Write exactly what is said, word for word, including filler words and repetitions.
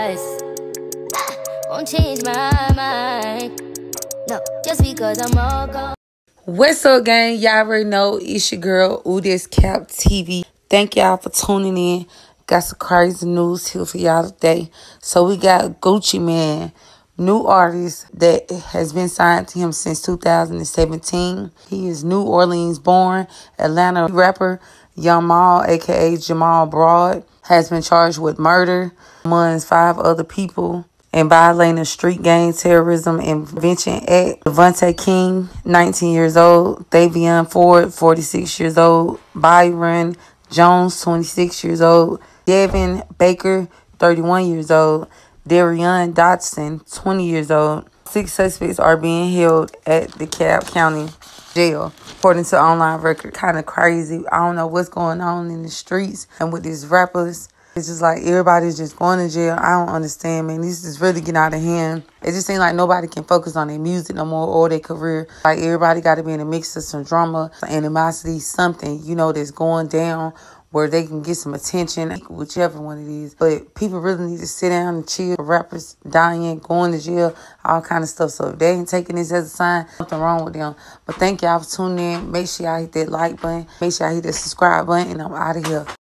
lies. Won't change my mind. No, just because I'm all gone. What's up, gang? Y'all already know it's your girl, Ooh, this Cap T V. Thank y'all for tuning in. Got some crazy news here for y'all today. So we got Gucci Mane, new artist that has been signed to him since two thousand seventeen. He is New Orleans born Atlanta rapper. Young Mal, aka Jamal Broad, has been charged with murder amongst five other people and violating a street gang terrorism and prevention act. Devontae King, nineteen years old. Thavion Ford, forty-six years old. Byron Jones, twenty-six years old. Devin Baker, thirty-one years old. Darian Dotson, twenty years old. Six suspects are being held at the Cobb County Jail, according to online record. Kind of crazy. I don't know what's going on in the streets and with these rappers. It's just like everybody's just going to jail. I don't understand, man. This is really getting out of hand. It just seems like nobody can focus on their music no more or their career. Like everybody got to be in a mix of some drama, some animosity, something, you know, that's going down where they can get some attention, whichever one it is. But people really need to sit down and chill. Rappers dying, going to jail, all kind of stuff. So if they ain't taking this as a sign, something wrong with them. But thank y'all for tuning in. Make sure y'all hit that like button. Make sure y'all hit that subscribe button. And I'm out of here.